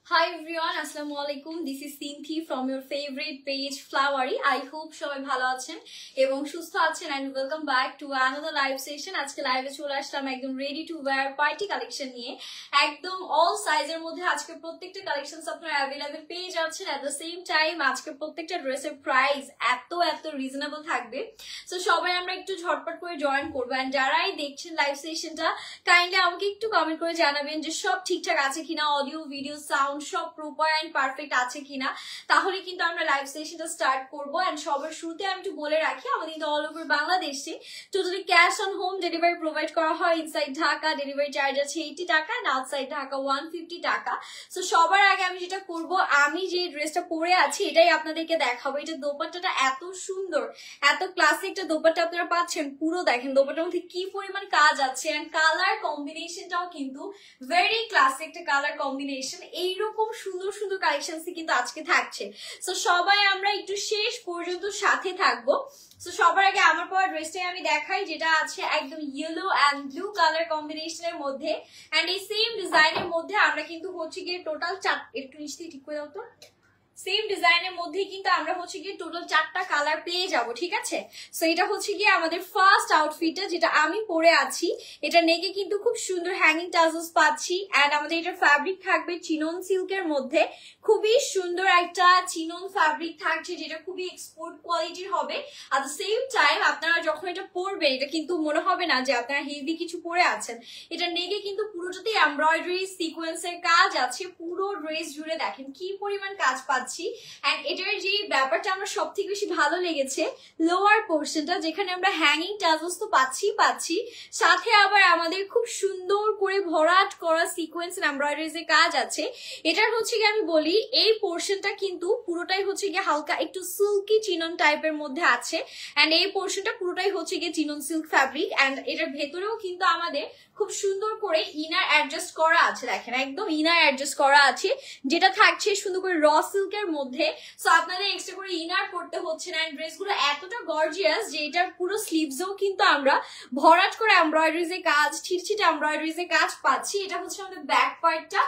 Hi everyone, Assalamualaikum. This is Sinthi from your favorite page Flowery. I hope সবাই ভালো আছেন এবং সুস্থ আছেন and welcome back to another live session. আজকে লাইভে চলে আসলাম একদম ready to wear party collection নিয়ে। একদম all size এর মধ্যে আজকে প্রত্যেকটা কালেকশনস আপনারা अवेलेबल পেয়ে যাচ্ছেন। at the same time আজকে প্রত্যেকটা ড্রেসের প্রাইস এত রিজনেবল থাকবে। সো সবাই আমরা একটু ঝটপট করে জয়েন করব and যারাই দেখছেন লাইভ সেশনটা কাইন্ডলি আমাকে একটু কমেন্ট করে জানাবেন যে সব ঠিকঠাক আছে কিনা, অডিও ভিডিও সাউন্ড সব প্রপার এন্ড পারফেক্ট আছে কিনা, তাহলে কিন্তু আমরা লাইভ সেশনটা স্টার্ট করব। এন্ড সবার শুরুতে আমি একটু বলে রাখি আমাদের কিন্তু অল ওভার বাংলাদেশে totally cash on home delivery provide করা হয়। ইনসাইড ঢাকা ডেলিভারি চার্জ আছে 80 টাকা এন্ড আউটসাইড ঢাকা 150 টাকা। সো সবার আগে আমি যেটা করব, আমি যে ড্রেসটা পরে আছি এটাই আপনাদেরকে দেখাবো। এটা দোপাট্টাটা এত সুন্দর, এত ক্লাসিক একটা দোপাট্টা আপনারা পাচ্ছেন। পুরো দেখেন দোপাট্টার মধ্যে কি পরিমাণ কাজ আছে এন্ড কালার কম্বিনেশনটাও কিন্তু ভেরি ক্লাসিক একটা কালার কম্বিনেশন। এইরকম সুন্দর সুন্দর কালেকশনস কিন্তু আজকে থাকছে। সো সবাই আমরা একটু শেষ পর্যন্ত সাথে থাকবো। সো সবার আগে আমার পরা ড্রেসটাই আমি দেখাই, যেটা আছে একদম ইয়েলো এন্ড ব্লু কালার কম্বিনেশনের মধ্যে এন্ড এই সেম ডিজাইনের মধ্যে আমরা কিন্তু হচ্ছে গিয়ে টোটাল একটু নিচে ঠিক করে দাও তো, সেম ডিজাইনের মধ্যে কিন্তু আমরা হচ্ছে গিয়ে টোটাল 4টা কালার পেয়ে যাব, ঠিক আছে। সো এটা হচ্ছে গিয়ে আমাদের ফার্স্ট আউটফিটটা যেটা আমি পরে আছি। এটা নেকে কিন্তু খুব সুন্দর হ্যাঙ্গিং টাজলস পাচ্ছি এন্ড আমাদের এটার ফ্যাব্রিক থাকবে চিনন সিল্কের মধ্যে। খুবই সুন্দর একটা চিনন ফ্যাব্রিক থাকছে যেটা খুবই এক্সপোর্ট কোয়ালিটির হবে। at the same time আপনারা যখন এটা পরবেন এটা কিন্তু মনে হবে না যে আপনারা হেভি কিছু পরে আছেন। এটা নেকে কিন্তু পুরোটাতে এমব্রয়ডারি সিকোয়েন্সের কাজ আছে। পুরো ড্রেস জুড়ে দেখেন কি পরিমাণ কাজ পাচ্ছি। এন্ড এটার যে ব্যাপারটা আমার সব থেকে বেশি ভালো লেগেছে, লোয়ার পোর্শনটা যেখানে আমরা হ্যাঙ্গিং টাজলস তো পাচ্ছি, সাথে আবার আমাদের খুব সুন্দর করে ভরাট করা সিকোয়েন্স এমব্রয়ডারি যে কাজ আছে। এটার হচ্ছে গিয়ে আমি বলি এই পোর্শনটা কিন্তু পুরোটাই হচ্ছে গিয়ে হালকা একটু সিল্কি চিনন টাইপের মধ্যে আছে এন্ড এই পোর্শনটা পুরোটাই হচ্ছে গিয়ে চিনন সিল্ক ফ্যাব্রিক এন্ড এটার ভেতরেও কিন্তু আমাদের খুব সুন্দর করে ইনার অ্যাডজাস্ট করা আছে। দেখেন একদম ইনার অ্যাডজাস্ট করা আছে যেটা থাকছে সুন্দর করে র সিল্কের মধ্যে। সো আপনাদের এক্সট্রা করে ইনার করতে হচ্ছে না। ড্রেসগুলো এতটা গর্জিয়াস যে এটার পুরো স্লিভসেও কিন্তু আমরা ভরাট করে এমব্রয়ডারিজ এর কাজ, ছিটছিটে এমব্রয়ডারিজ এর কাজ পাচ্ছি। এটা হচ্ছে আমাদের ব্যাক পার্টটা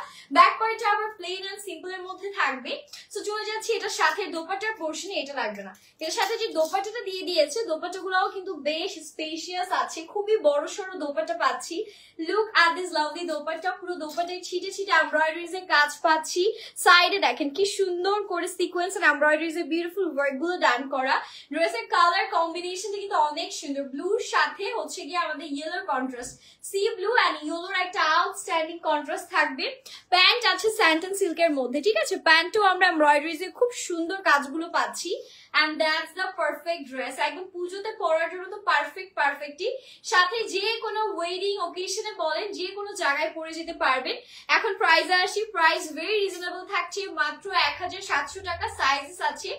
আবার প্লেন এন্ড সিম্পল এর মধ্যে থাকবে। সো চলে যাচ্ছি এটার সাথে দোপাট্টার পোর্শনে। এটা লাগবে না, এর সাথে যে দোপাট্টাটা দিয়ে দিয়েছে দোপাট্টাগুলোও কিন্তু বেশ স্পেশিয়াস আছে। খুবই বড় সড়ো দোপাট্টা পাচ্ছি। Look at this lovely dupatta. পুরো দোপাট্টায় ছিটে এমব্রয়ডারিজ এর কাজ পাচ্ছি। সাইডে দেখেন কি সুন্দর করে সিকোয়েন্স এন্ড এমব্রয়ডারিজ এর বিউটিফুল ওয়ার্ক গুলো ডান করা। ড্রেসের কালার কম্বিনেশনটা কিন্তু অনেক সুন্দর। ব্লুর সাথে হচ্ছে গিয়ে আমাদের ইয়েলোর কন্ট্রাস্ট, সি ব্লু এন্ড ইয়েলোর একটা আউটস্ট্যান্ডিং কন্ট্রাস্ট থাকবে। প্যান্ট আছে স্যান্টন সিল্কের মধ্যে, ঠিক আছে। প্যান্টও আমরা এমব্রয়ডারিজ এর খুব সুন্দর কাজগুলো পাচ্ছি and that's the perfect dress. একদম পুজোতে পরার জন্য তো পারফেক্টই। সাথে যে কোনো ওয়েডিং অকেশনে বলেন যে কোনো জায়গায় পরে যেতে পারবেন। এখন প্রাইসে আসি, প্রাইস ভেরি রিজনেবল থাকছে, মাত্র 1700 টাকা। সাইজেস আছে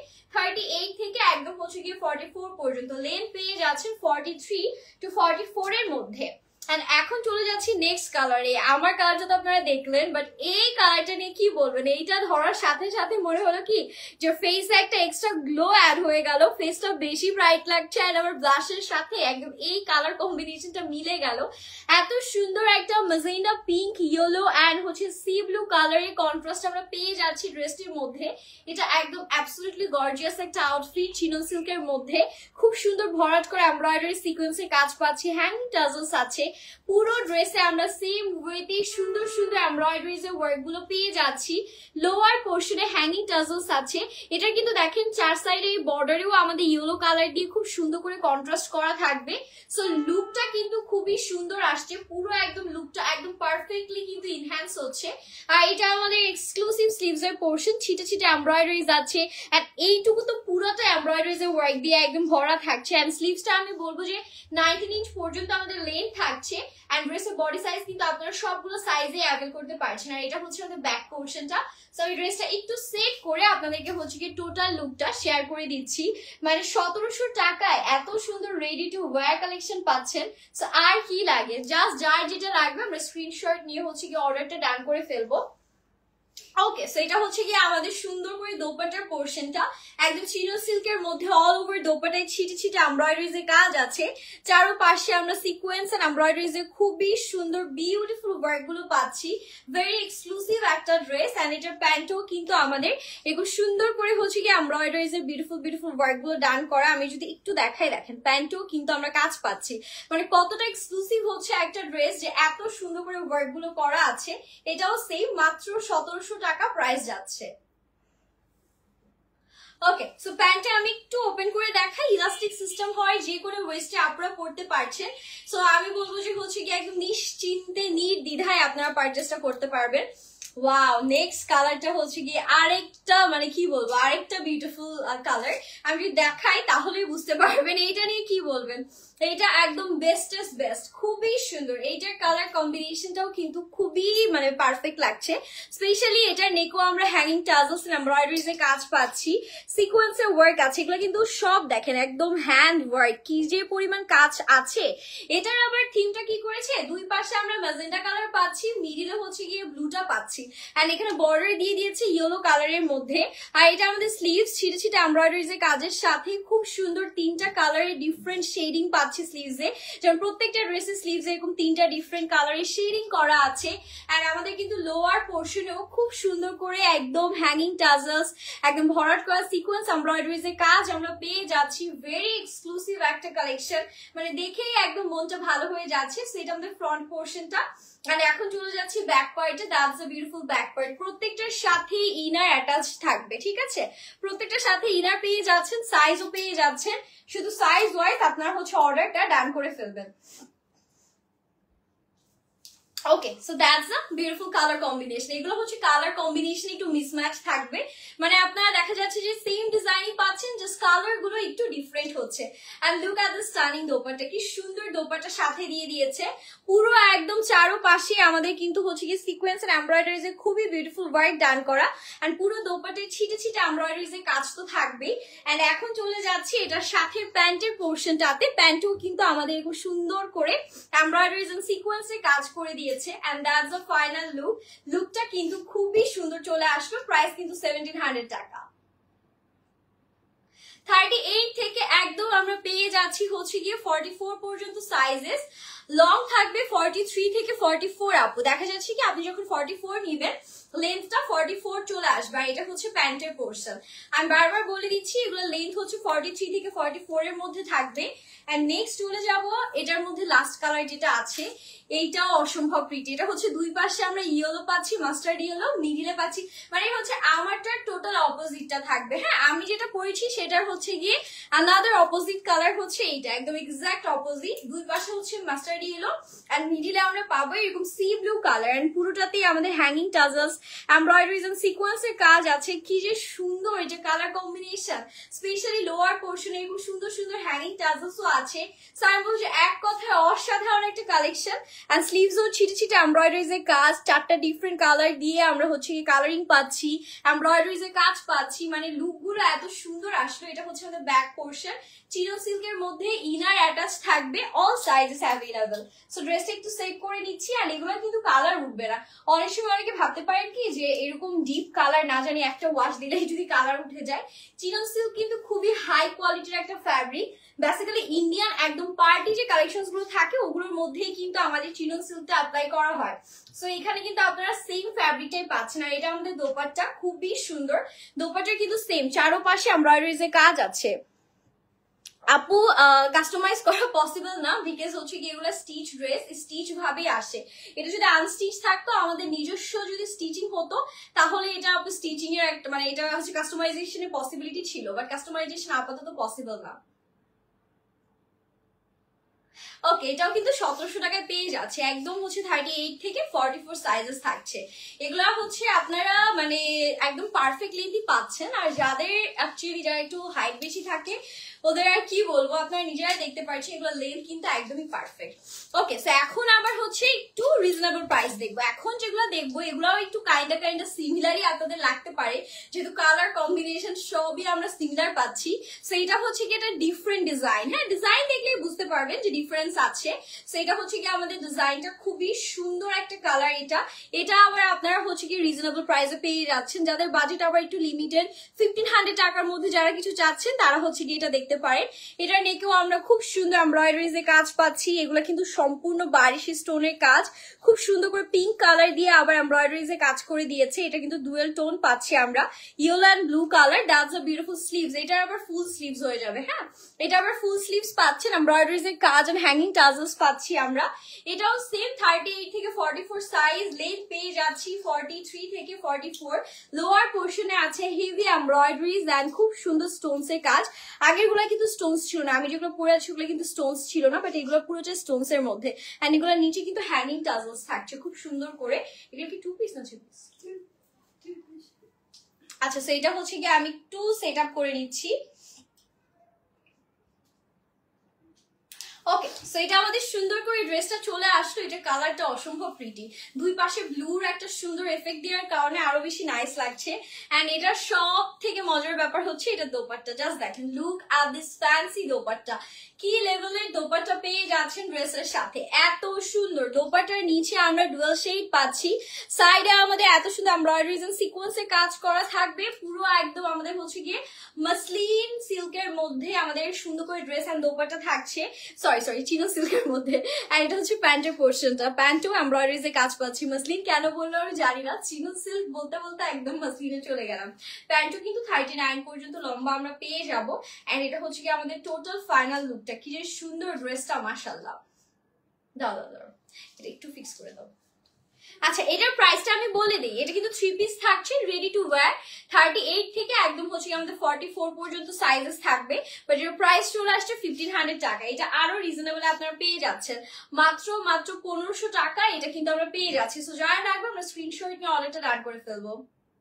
38 থেকে একদম হচ্ছে গিয়ে 44 পর্যন্ত। লেন্থ পেয়ে যাচ্ছেন 43 to 44 এর মধ্যে। এন্ড এখন চলে যাচ্ছি নেক্সট কালারে। আমার কালারটা তো আপনারা দেখলেন, বাট এই কালারটা নিয়ে কি বলবেন। এইটা ধরার সাথে সাথে মনে হলো কি যে ফেসে একটা এক্সট্রা গ্লো অ্যাড হয়ে গেল, ফেসটা বেশি ব্রাইট লাগছে এন্ড আমার ব্লাশের সাথে একদম এই কালার কম্বিনেশনটা মিলে গেল। এত সুন্দর একটা ম্যাজেন্টা পিঙ্ক, ইয়েলো এন্ড হচ্ছে সি ব্লু কালারের কন্ট্রাস্ট আমরা পেয়ে যাচ্ছি ড্রেসটির মধ্যে। এটা একদম অ্যাবসলিউটলি গর্জিয়াস একটা আউটফিট চিনন সিল্কের মধ্যে। খুব সুন্দর ভরাট করে এমব্রয়ডারি সিকোয়েন্সের কাজ পাচ্ছি, হ্যাঙ্গিং টাজলস আছে। পুরো ড্রেসে আমরা সেম ওয়েতে সুন্দর এমব্রয়ডারিজ এর ওয়ার্ক গুলো পেয়ে যাচ্ছি। লোয়ার পোর্শনে হ্যাঙ্গিং টাজলস আছে। এটা কিন্তু দেখেন চার সাইডে এই বর্ডারেও আমাদের ইয়েলো কালার দিয়ে খুব সুন্দর করে কন্ট্রাস্ট করা থাকবে। সো লুকটা কিন্তু খুবই সুন্দর আসছে। পুরো একদম লুকটা একদম পারফেক্টলি কিন্তু ইনহ্যান্স হচ্ছে। আর এটা আমাদের এক্সক্লুসিভ স্লিভস এর পোর্শন, ছিটে এমব্রয়ডারিজ আছে এন্ড এইটুকু তো পুরোটা এমব্রয়ডারিজ এর ওয়ার্ক দিয়ে একদম ভরা থাকছে। এন্ড স্লিভসটা আমি বলবো যে 19 ইঞ্চ পর্যন্ত আমাদের লেন্থ থাকছে এন্ড ড্রেসের বডি সাইজ কিন্তু আপনারা সবগুলো সাইজে অ্যাভেল করতে পারছেন। আর এটা হচ্ছে আমাদের ব্যাক পোর্শনটা। সো এই ড্রেসটা একটু সেট করে আপনাদেরকে হচ্ছে কি টোটাল লুকটা শেয়ার করে দিচ্ছি। মানে 1700 টাকায় এত সুন্দর রেডি টু ওয়্যার কালেকশন পাচ্ছেন। সো আর কি লাগে, জাস্ট যার যেটা লাগবে আমরা স্ক্রিনশট নিয়ে হচ্ছে কি অর্ডারটা ডান করে ফেলবো। ওকে, সো এটা হচ্ছে কি আমাদের সুন্দর করে করে দোপাট্টার পোর্শনটা, একদম চিনো সিল্কের মধ্যে অল ওভার দোপাট্টায় ছিটে ছিটে এমব্রয়ডারিজ এর কাজ আছে। চারপাশে আমরা সিকোয়েন্স এন্ড এমব্রয়ডারিজ এর খুবই সুন্দর বিউটিফুল ওয়ার্ক গুলো পাচ্ছি। ভেরি এক্সক্লুসিভ একটা ড্রেস, এন্ড এটার প্যান্টও কিন্তু আমাদের এগুলো সুন্দর করে হচ্ছে কি এমব্রয়ডারিজ এর বিউটিফুল ওয়ার্ক গুলো ডান করা। আমি যদি একটু দেখাই, দেখেন প্যান্টও কিন্তু আমরা কাজ পাচ্ছি। মানে কতটা এক্সক্লুসিভ হচ্ছে একটা ড্রেস যে এত সুন্দর করে ওয়ার্ক গুলো করা আছে। এটাও সেম মাত্র 1700 টাকা প্রাইস যাচ্ছে। ওকে, সো প্যান্টটা আমি একটু ওপেন করে দেখাই। ইলাস্টিক সিস্টেম হয়, যে কোনো ওয়েস্টে আপনারা পড়তে পারছেন। সো আমি বলবো যে হচ্ছে কি একদম নিশ্চিন্তে নির্দ্বিধায় আপনারা পারচেসটা করতে পারবেন। ওয়াও, নেক্সট কালারটা হচ্ছে গিয়ে আরেকটা, মানে কি বলবো, আরেকটা বিউটিফুল কালার। আমি যদি দেখাই তাহলেই বুঝতে পারবেন এইটা নিয়ে কি বলবেন। এটা একদম বেস্টেস্ট বেস্ট, খুবই সুন্দর। এইটার কালার কম্বিনেশনটাও কিন্তু খুবই মানে পারফেক্ট লাগছে। স্পেশালি এটার নেকো আমরা হ্যাঙ্গিং টাজলস এন্ড এমব্রয়ডারিজ এর কাজ পাচ্ছি, সিকোয়েন্সের ওয়ার্ক আছে। এগুলো কিন্তু সব দেখেন একদম হ্যান্ড ওয়ার্ক, কি যে পরিমাণ কাজ আছে। এটার আবার থিমটা কি করেছে, দুই পাশে আমরা ম্যাজেন্টা কালার পাচ্ছি, মিডিলে হচ্ছে গিয়ে ব্লুটা পাচ্ছি, এন্ড এখানে বর্ডার দিয়ে দিয়েছে ইয়েলো কালারের মধ্যে। আর এটা আমাদের স্লিভস ছিটে ছিটে এমব্রয়ডারিজ এর কাজের সাথে খুব সুন্দর তিনটা কালারের ডিফারেন্ট শেডিং পাচ্ছি স্লিভসে। যেমন প্রত্যেকটা ড্রেসের স্লিভস এরকম তিনটা ডিফারেন্ট কালারের শেডিং করা আছে। এন্ড আমাদের কিন্তু লোয়ার পোর্শনেও খুব সুন্দর করে একদম হ্যাঙ্গিং টাজলস, একদম ভরাট করা সিকোয়েন্স এমব্রয়ডারিজ এর কাজ আমরা পেয়ে যাচ্ছি। ভেরি এক্সক্লুসিভ একটা কালেকশন, মানে দেখেই একদম মনটা ভালো হয়ে যাচ্ছে। সেটা আমাদের ফ্রন্ট পোর্শনটা। আর এখন চলে যাচ্ছি ব্যাক পার্টে। That's a beautiful back part. প্রত্যেকটার সাথে ইনার অ্যাটাচ থাকবে, ঠিক আছে? প্রত্যেকটার সাথে ইনার পেয়ে যাচ্ছেন, সাইজও পেয়ে যাচ্ছেন। শুধু সাইজ ওয়াইজ আপনারা হচ্ছে অর্ডারটা ডান করে ফেলবেন। Okay, so that's a beautiful colour combination. এগুলো হচ্ছে কালার কম্বিনেশন একটু মিসম্যাচ থাকবে, মানে আপনারা দেখা যাচ্ছে যে সেম ডিজাইনই পাচ্ছেন, জাস্ট কালার গুলো একটু ডিফারেন্ট হচ্ছে। And look at the stunning dupatta, কি সুন্দর দোপাট্টা সাথে দিয়ে দিয়েছে। পুরো একদম চারপাশে আমাদের কিন্তু হচ্ছে কি সিকোয়েন্স এন্ড এমব্রয়ডারিজ এর খুবই বিউটিফুল ওয়ার্ক ডান করা। এন্ড পুরো দোপাট্টায় ছিটে ছিটে এমব্রয়ডারিজ এর কাজ তো থাকবেই। এন্ড এখন চলে যাচ্ছি এটার সাথে প্যান্টের পোর্শনটাতে। প্যান্টও কিন্তু আমাদের খুব সুন্দর করে এমব্রয়ডারিজ এন্ড সিকোয়েন্স এর কাজ করে দিয়ে and that's the final look. লুকটা কিন্তু খুবই সুন্দর চলে আসলো। প্রাইস কিন্তু 1700 টাকা। 38 থেকে একদম আমরা পেয়ে যাচ্ছি হচ্ছে গিয়ে 44 পর্যন্ত সাইজেস। লং থাকবে 43 থেকে 44 আপু। দেখা যাচ্ছে কি আপনি যখন 44 নিবেন লেন্থটা 44 চলে আসবে। আর এটা হচ্ছে প্যান্টের পোর্শন। আমি বারবার বলে দিচ্ছি এগুলো লেন্থ হচ্ছে 43 থেকে 44 এর মধ্যে থাকবে। এন্ড নেক্সট চলে যাব এটার মধ্যে লাস্ট কালার যেটা আছে, এইটাও অসম্ভব প্রিটি। এটা হচ্ছে দুই পাশে আমরা ইয়েলো পাচ্ছি, মাস্টার্ড ইয়েলো, মিডিলে পাচ্ছি। মানে হচ্ছে আমারটার টোটাল অপোজিটটা থাকবে। হ্যাঁ, আমি যেটা পরেছি সেটার হচ্ছে গিয়ে আনাদার অপোজিট কালার হচ্ছে এইটা, একদম এক্সাক্ট অপোজিট। দুই পাশে হচ্ছে মাস্টার্ড ইয়েলো এন্ড মিডিলে আমরা পাবো এরকম সি ব্লু কালার। এন্ড পুরোটাতেই আমাদের হ্যাঙ্গিং টাজলস, এমব্রয়ডারিজ এন্ড সিকোয়েন্সের কাজ আছে। কি যে সুন্দর এটা কালার কম্বিনেশন। স্পেশালি লোয়ার পোর্শনে এরকম সুন্দর সুন্দর হ্যাঙ্গিং টাজলসও আছে। সো আমি বলছি এক কথায় অসাধারণ একটা কালেকশন। এন্ড স্লিভসও ছিটে ছিটে এমব্রয়ডারিজ এর কাজ, চারটা ডিফারেন্ট কালার দিয়ে আমরা হচ্ছে কি কালারিং পাচ্ছি, এমব্রয়ডারিজ এর কাজ পাচ্ছি। মানে লুক গুলো এত সুন্দর আসলো। এটা হচ্ছে আমাদের ব্যাক পোর্শন। চিনো সিল্কের মধ্যে ইনার অ্যাটাচ থাকবে, অল সাইজেস অ্যাভেলেবল। সো ড্রেসটা একটু সেট করে নিচ্ছি। আর এগুলো কিন্তু কালার উঠবে না। অনেক সময় অনেকে ভাবতে পারেন কি যে এরকম ডিপ কালার না জানি একটা ওয়াশ দিলেই যদি কালার উঠে যায়। চিনো সিল্ক কিন্তু খুবই হাই কোয়ালিটির একটা ফ্যাব্রিক। বেসিক্যালি ইন্ডিয়ান একদম পার্টি যে কালেকশন গুলো থাকে ওগুলোর মধ্যেই কিন্তু আমাদের চিনো সিল্কটা অ্যাপ্লাই করা হয়। সো এখানে কিন্তু আপনারা সেম ফ্যাব্রিকটাই পাচ্ছেন। আর এটা আমাদের দোপাট্টা, খুবই সুন্দর। দোপাট্টার কিন্তু সেম চারপাশে এমব্রয়ডারিজ এর কাজ আছে। আপু কাস্টমাইজ করা পসিবল না, বিকজ হচ্ছে কি এগুলো স্টিচ ড্রেস, স্টিচ ভাবেই আসে। এটা যদি আনস্টিচ থাকতো, আমাদের নিজস্ব যদি স্টিচিং হতো তাহলে এটা আপনি স্টিচিং এর একটা মানে এটা হচ্ছে কাস্টমাইজেশনের পসিবিলিটি ছিল, বাট কাস্টমাইজেশন আপাতত পসিবল না। ওকে, এটাও কিন্তু 1700 টাকায় পেয়ে যাচ্ছে। একদম হচ্ছে 38 থেকে 44 সাইজেস থাকছে। এগুলা হচ্ছে আপনারা মানে একদম পারফেক্ট লেন্থই পাচ্ছেন। আর যাদের অ্যাকচুয়ালি যারা একটু হাইট বেশি থাকে ওদের আর কি বলবো, আপনারা নিজেরাই দেখতে পাচ্ছেন এগুলো লেন্থ কিন্তু একদমই পারফেক্ট। ওকে, সো এখন আবার হচ্ছে একটু রিজনেবল প্রাইস দেখবো। এখন যেগুলো দেখবো এগুলাও একটু কাইন্ডা সিমিলারই আপনাদের লাগতে পারে, যেহেতু কালার কম্বিনেশন সবই আমরা সিমিলার পাচ্ছি। সো এটা হচ্ছে কি এটা ডিফারেন্ট ডিজাইন। হ্যাঁ, ডিজাইন দেখলেই বুঝতে পারবেন যে ডিফারেন্স সিকোয়েন্স আছে। সো এটা হচ্ছে কি আমাদের ডিজাইনটা খুবই সুন্দর একটা কালার। এটা আবার আপনারা হচ্ছে কি রিজনেবল প্রাইসে পেয়ে যাচ্ছেন। যাদের বাজেট আবার একটু লিমিটেড 1500 টাকার মধ্যে যারা কিছু চাচ্ছেন তারা হচ্ছে কি এটা দেখতে পারেন। এটা নেকেও আমরা খুব সুন্দর এমব্রয়ডারিজ এর কাজ পাচ্ছি। এগুলো কিন্তু সম্পূর্ণ বারিশি স্টোনের কাজ, খুব সুন্দর করে পিঙ্ক কালার দিয়ে আবার এমব্রয়ডারিজ এর কাজ করে দিয়েছে। এটা কিন্তু ডুয়েল টোন পাচ্ছি আমরা, yellow and blue colour. That's a beautiful sleeves. এটা আবার ফুল স্লিভস হয়ে যাবে। হ্যাঁ, এটা আবার ফুল স্লিভস পাচ্ছেন, এমব্রয়ডারিজ এর কাজ এন্ড হ্যাঙ্গিং টাজেলস পাচ্ছি আমরা। এটাও সেম 38 থেকে 44 সাইজ, লেন্থ পেয়ে যাচ্ছি 43 থেকে 44। লোয়ার পোর্শনে আছে হেভি এমব্রয়ডারিজ এন্ড খুব সুন্দর স্টোনস এর কাজ। আগের গুলা কিন্তু স্টোনস ছিল না, আমি যেগুলো পরে আছি ওগুলো কিন্তু স্টোনস ছিল না, বাট এগুলো পুরোটা স্টোনস এর মধ্যে। এন্ড এগুলোর নিচে কিন্তু হ্যাঙ্গিং টাজেলস থাকছে খুব সুন্দর করে। এগুলো কি 2 পিস না 3 পিস? আচ্ছা, সো এটা হচ্ছে কি আমি একটু সেট আপ করে নিচ্ছি। ওকে, সো এটা আমাদের সুন্দর করে ড্রেসটা চলে আসলো। এটা কালারটা অসম্ভব প্রিটি, দুই পাশে ব্লুর একটা সুন্দর এফেক্ট দেওয়ার কারণে আরো বেশি নাইস লাগছে। এন্ড এটা সব থেকে মজার ব্যাপার হচ্ছে এটা দোপাট্টা। জাস্ট দেখেন, look at this fancy dupatta. কি লেভেলের দোপাট্টা পেয়ে যাচ্ছেন ড্রেসের সাথে, এত সুন্দর। দোপাট্টার নিচে আমরা ডুয়াল শেড পাচ্ছি, সাইডে আমাদের এত সুন্দর এমব্রয়ডারিজ এন্ড সিকোয়েন্সের কাজ করা থাকবে। পুরো একদম আমাদের হচ্ছে গিয়ে মাসলিন সিল্কের মধ্যে আমাদের সুন্দর করে ড্রেস এন্ড দোপাট্টা থাকছে। সরি চিনো সিল্কের মধ্যে। আর এটা হচ্ছে প্যান্টের পোর্শনটা, প্যান্টও এমব্রয়ডারিজ এর কাজ পাচ্ছি। মাসলিন কেন বললো আমি জানি না, চিনো সিল্ক বলতে বলতে একদম মাসলিনে চলে গেলাম। প্যান্টও কিন্তু 39 পর্যন্ত লম্বা আমরা পেয়ে যাবো। এন্ড এটা হচ্ছে কি আমাদের টোটাল ফাইনাল লুকটা। কি যে সুন্দর ড্রেসটা, মাশাআল্লাহ। দাও এটা একটু ফিক্স করে দাও। আচ্ছা, এটার প্রাইসটা আমি বলে দিই। এটা কিন্তু 3 পিস থাকছে, রেডি টু ওয়্যার। 38 থেকে একদম হচ্ছে আমাদের 44 পর্যন্ত সাইজেস থাকবে। বাট এর প্রাইস চলে আসছে 1500 টাকা। এটা আরো রিজনেবল আপনারা পেয়ে যাচ্ছেন, মাত্র 1500 টাকা। এটা কিন্তু আমরা পেয়ে যাচ্ছি। সো যারা রাখবো আমরা স্ক্রিনশট নিয়ে অর্ডারটা ডান করে ফেলবো।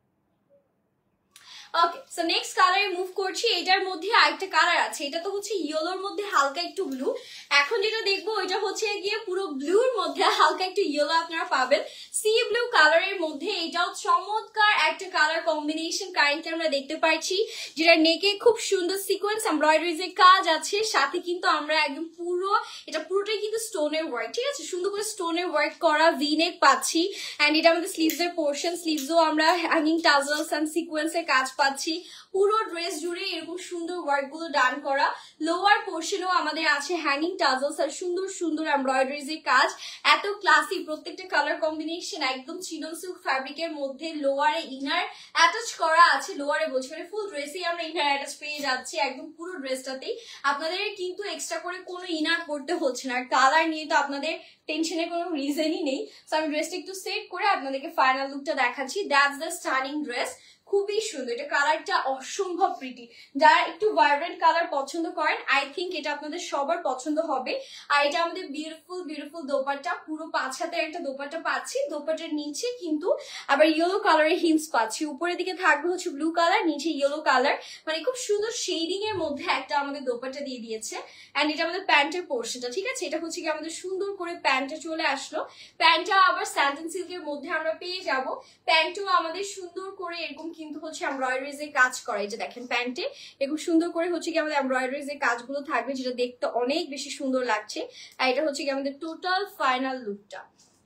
ওকে, সো নেক্সট কালারে মুভ করছি। এটার মধ্যে আরেকটা কালার আছে, এটা তো হচ্ছে ইয়েলোর মধ্যে হালকা একটু ব্লু। এখন যেটা দেখবো ওইটা হচ্ছে গিয়ে পুরো ব্লুর মধ্যে হালকা একটু ইয়েলো আপনারা পাবেন, সি ব্লু কালারের মধ্যে। এটাও চমৎকার একটা কালার কম্বিনেশন কারেন্টলি আমরা দেখতে পাচ্ছি, যেটা নেকে খুব সুন্দর সিকোয়েন্স এমব্রয়ডারিজ এর কাজ আছে। সাথে কিন্তু আমরা একদম এটা পুরোটাই কিন্তু স্টোনের ওয়ার্ক, ঠিক আছে, সুন্দর করে স্টোনের ওয়ার্ক করা ভি নেক পাচ্ছি। এন্ড এটা আমাদের স্লিভস এর পোর্শন, স্লিভসও আমরা হ্যাঙ্গিং টাজেলস এন্ড সিকোয়েন্স এর কাজ পাচ্ছি। পুরো ড্রেস জুড়ে এরকম সুন্দর ওয়ার্ক গুলো ডান করা। লোয়ার পোর্শনেও আমাদের আছে হ্যাঙ্গিং টাজেলস আর সুন্দর সুন্দর এমব্রয়ডারিজ এর কাজ। এত ক্লাসি, প্রত্যেকটা কালার কম্বিনেশন একদম চিনন সিল্ক ফ্যাব্রিকের মধ্যে। লোয়ারে ইনার অ্যাটাচ করা আছে, লোয়ারে বলছি মানে ফুল ড্রেসেই আমরা ইনার অ্যাটাচ পেয়ে যাচ্ছি একদম পুরো ড্রেসটাতেই। আপনাদের কিন্তু এক্সট্রা করে কোনো ইনার করতে হচ্ছে না। আর কালার নিয়ে তো আপনাদের টেনশনের কোনো রিজনই নেই। সো আমি ড্রেসটা একটু সেট করে আপনাদেরকে ফাইনাল লুকটা দেখাচ্ছি। দ্যাটস দ্য স্টানিং ড্রেস, খুবই সুন্দর। এটা কালারটা অসম্ভব প্রিটি। যারা একটু ভাইব্রেন্ট কালার পছন্দ করেন, আই থিঙ্ক এটা আপনাদের সবার পছন্দ হবে। আর এটা আমাদের বিউটিফুল দোপাট্টা, পুরো 5 হাতের একটা দোপাট্টা পাচ্ছি। দোপাট্টার নিচে কিন্তু আবার ইয়েলো কালারের হিন্স পাচ্ছি। উপরের দিকে থাকবে হচ্ছে ব্লু কালার, নিচে ইয়েলো কালার, মানে খুব সুন্দর শেডিং এর মধ্যে একটা আমাদের দোপাট্টা দিয়ে দিয়েছে। এন্ড এটা আমাদের প্যান্টের পোর্শনটা, ঠিক আছে, এটা হচ্ছে কি আমাদের সুন্দর করে প্যান্টটা চলে আসলো। প্যান্টটা আবার স্যান্ডেল সিল্কের মধ্যে আমরা পেয়ে যাব। প্যান্টও আমাদের সুন্দর করে এরকম কিন্তু হচ্ছে এমব্রয়ডারিজ এর কাজ করা। এই যে দেখেন প্যান্টে এরকম সুন্দর করে হচ্ছে কি আমাদের এমব্রয়ডারিজ এর কাজগুলো থাকবে, যেটা দেখতে অনেক বেশি সুন্দর লাগছে। আর এটা হচ্ছে কি আমাদের টোটাল ফাইনাল লুকটা।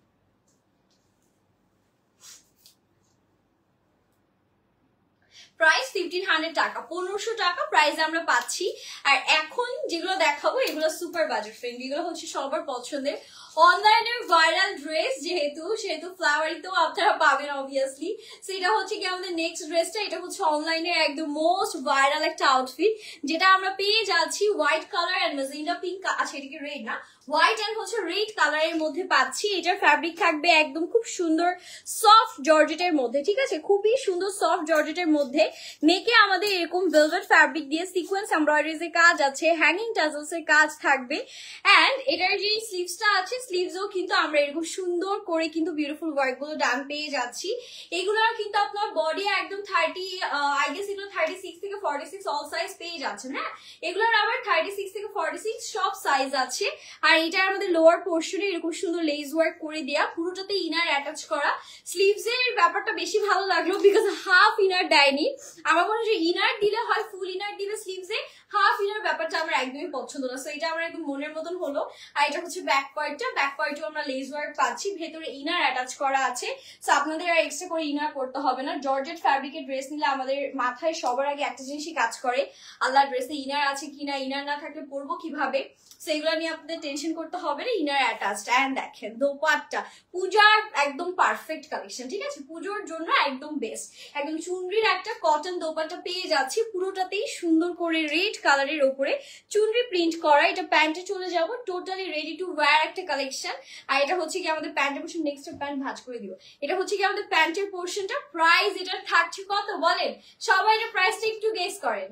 প্রাইস 1500 টাকা, 1500 টাকা প্রাইস আমরা পাচ্ছি। আর এখন যেগুলো দেখাবো এগুলো সুপার বাজেট ফ্রেন্ডলি, এগুলো হচ্ছে সবার পছন্দের অনলাইনের ভাইরাল ড্রেস। সেহেতু ফ্লাওয়ারিতেও আপনারা পাবেন অবভিয়াসলি। সেটা হচ্ছে কি আমাদের নেক্সট ড্রেসটা। এটা হচ্ছে অনলাইনের একদম মোস্ট ভাইরাল একটা আউটফিট, যেটা আমরা পেয়ে যাচ্ছি white colour and magenta pink. আচ্ছা, এটাকে রেড না, হোয়াইট এন্ড হচ্ছে রেড কালারের মধ্যে পাচ্ছি। এটার ফ্যাব্রিক থাকবে একদম খুব সুন্দর সফট জর্জেটের মধ্যে, ঠিক আছে, খুবই সুন্দর সফট জর্জেটের মধ্যে। নেকে আমাদের এরকম ভেলভেট ফ্যাব্রিক দিয়ে সিকোয়েন্স এমব্রয়ডারিজ এর কাজ আছে, হ্যাঙ্গিং টাজেলস এর কাজ থাকবে। এন্ড এটার যে স্লিভসটা আছে, স্লিভসও কিন্তু আমরা এরকম সুন্দর করে কিন্তু বিউটিফুল ওয়ার্ক গুলো ডান পেয়ে যাচ্ছি। এগুলো কিন্তু আপনার বডি একদম 30 আই গেস এগুলো 36 থেকে 46 অল সাইজ পেয়ে যাচ্ছেন। হ্যাঁ, এগুলোর আবার 36 থেকে 46 সব সাইজ আছে। আর এটা আমাদের লোয়ার পোর্শনে এরকম সুন্দর লেস ওয়ার্ক করে দেয়া, পুরোটাতে ইনার অ্যাটাচ করা। স্লিভস এর ব্যাপারটা বেশি ভালো লাগলো বিকজ হাফ ইনার দেয়নি। আমার মনে হয় ইনার দিলে হয় ফুল ইনার দিলে স্লিভস এ, হাফ ইনার ব্যাপারটা আমার একদমই পছন্দ না, সো এটা আমার একদম মনের মতন হলো। আর এটা হচ্ছে ব্যাক পার্টটা, ব্যাক পার্টেও আমরা লেস ওয়ার্ক পাচ্ছি, ভেতরে ইনার অ্যাটাচ করা আছে, সো আপনাদের আর এক্সট্রা করে ইনার করতে হবে না। জর্জেট ফ্যাব্রিকের ড্রেস নিলে আমাদের মাথায় সবার আগে একটা জিনিসই কাজ করে, আল্লাহ ড্রেসে ইনার আছে কিনা, ইনার না থাকলে পরবো কিভাবে, সেগুলো নিয়ে আপনাদের টেনশন করতে হবে না, ইনার অ্যাটাচড। এন্ড দেখেন দোপাট্টা, পূজার একদম পারফেক্ট কালেকশন, ঠিক আছে, পুজোর জন্য একদম বেস্ট। একদম চুনরির একটা কটন দোপাট্টা পেয়ে যাচ্ছি, পুরোটাতেই সুন্দর করে রেড কালারের উপরে চুনরি প্রিন্ট করা। এটা প্যান্টে চলে যাব, টোটালি রেডি টু ওয়্যার একটা কালেকশন। আর এটা হচ্ছে কি আমাদের প্যান্টের পোর্শন, নেক্সট প্যান্ট ভাঁজ করে দিব। এটা হচ্ছে কি আমাদের প্যান্টের পোর্শনটা। প্রাইস এটা থাকছে কত বলেন সবাই, এটা প্রাইসটা একটু গেস করেন।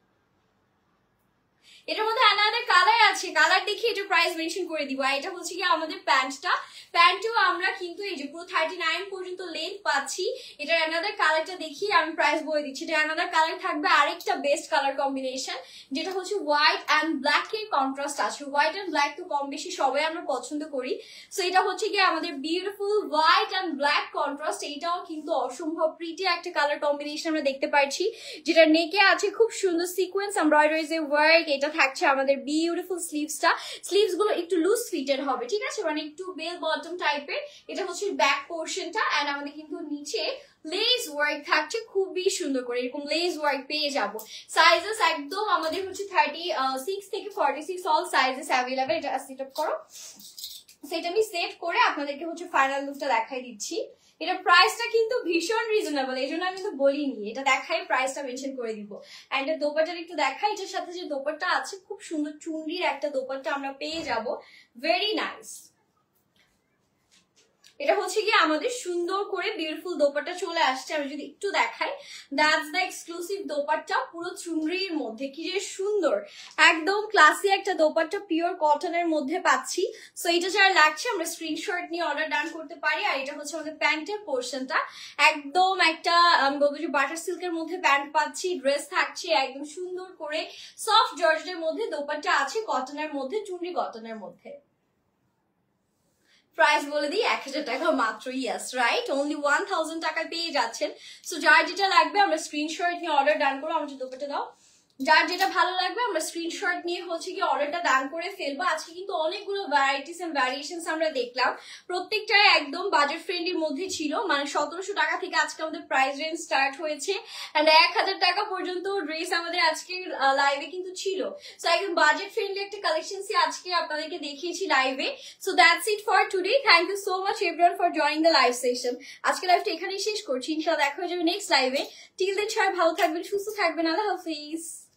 এটার মধ্যে আলাদা কালার আছে, কালার দেখে এটা প্রাইস মেনশন করে দিব। আর এটা হচ্ছে কি আমাদের প্যান্টটা, প্যান্টও আমরা কিন্তু এই যে পুরো 39 পর্যন্ত লেন্থ পাচ্ছি। এটার অ্যানাদার কালারটা দেখি আমি প্রাইস বলে দিচ্ছি। এটা অ্যানাদার কালার থাকবে আরেকটা বেস্ট কালার কম্বিনেশন, যেটা হচ্ছে হোয়াইট অ্যান্ড ব্ল্যাক এর কন্ট্রাস্ট আছে। হোয়াইট অ্যান্ড ব্ল্যাক তো কম বেশি সবাই আমরা পছন্দ করি, সো এটা হচ্ছে কি আমাদের beautiful white and black contrast. এইটাও কিন্তু অসম্ভব প্রিটি একটা কালার কম্বিনেশন আমরা দেখতে পাচ্ছি, যেটা নেকে আছে খুব সুন্দর সিকোয়েন্স এমব্রয়ডারিজ এর ওয়ার্ক। এটা থাকছে আমাদের বিউটিফুল স্লিভসটা, স্লিভস গুলো একটু লুজ ফিটেড হবে, ঠিক আছে, মানে একটু বেল বটম টাইপের। এটা হচ্ছে ব্যাক পোর্শনটা, এন্ড আমাদের কিন্তু নিচে লেস ওয়ার্ক থাকছে খুবই সুন্দর করে, এরকম লেস ওয়ার্ক পেয়ে যাব। সাইজেস একদম আমাদের হচ্ছে 36 থেকে 46 অল সাইজেস অ্যাভেলেবেল। এটা সেট আপ করো, সেটা আমি সেট করে আপনাদেরকে হচ্ছে ফাইনাল লুকটা দেখাই দিচ্ছি। এটা প্রাইসটা কিন্তু ভীষণ রিজনেবল, এই জন্য আমি কিন্তু বলিনি, এটা দেখাই প্রাইসটা মেনশন করে দিব। এন্ড দোপাট্টার একটু দেখাই, এটার সাথে যে দোপাট্টা আছে খুব সুন্দর চুনরির একটা দোপাট্টা আমরা পেয়ে যাব, ভেরি নাইস। এটা হচ্ছে কি আমাদের সুন্দর করে বিউটিফুল দোপাট্টা চলে আসছে। আমি যদি একটু দেখাই, দ্যাটস দ্য এক্সক্লুসিভ দোপাট্টা, পুরো চুনরির মধ্যে, কি যে সুন্দর, একদম ক্লাসি একটা দোপাট্টা পিওর কটনের মধ্যে পাচ্ছি। সো এটা যারা লাগছে আমরা স্ক্রিনশট নিয়ে অর্ডার ডান করতে পারি। আর এটা হচ্ছে আমাদের প্যান্টের পোর্শনটা, একদম একটা আমি বলবো যে বাটার সিল্কের মধ্যে প্যান্ট পাচ্ছি, ড্রেস থাকছে একদম সুন্দর করে সফট জর্জেটের মধ্যে, দোপাট্টা আছে কটনের মধ্যে, চুনরি কটনের মধ্যে। প্রাইস বলে দিই 1000 টাকা মাত্র, ইয়েস রাইট, অনলি 1000 টাকায় পেয়ে যাচ্ছেন। সো যার যেটা লাগবে আমরা স্ক্রিনশট নিয়ে অর্ডার ডান করবো। আমার দোপাট্টা দাও, যার যেটা ভালো লাগবে আমরা স্ক্রিনশট নিয়ে হচ্ছে কি অর্ডারটা ডান করে ফেলবো। আজকে কিন্তু অনেকগুলো ভ্যারাইটিস এন্ড ভ্যারিয়েশনস আমরা দেখলাম, প্রত্যেকটাই একদম বাজেট ফ্রেন্ডলির মধ্যে ছিল। মানে 1700 টাকা থেকে আজকে আমাদের প্রাইস রেঞ্জ স্টার্ট হয়েছে, এন্ড 1000 টাকা পর্যন্ত ড্রেস আমাদের আজকে লাইভে কিন্তু ছিল। সো একদম বাজেট ফ্রেন্ডলি একটা কালেকশনস আজকে আপনাদেরকে দেখিয়েছি লাইভে। So that's it for today, thank you so much everyone for joining the live session. আজকে লাইভটা এখানেই শেষ করছি, ইনশাআল্লাহ দেখা হয়ে যাবে নেক্সট লাইভে। টিল দেন সবাই ভালো থাকবেন, সুস্থ থাকবেন, আল্লাহ হাফিজ।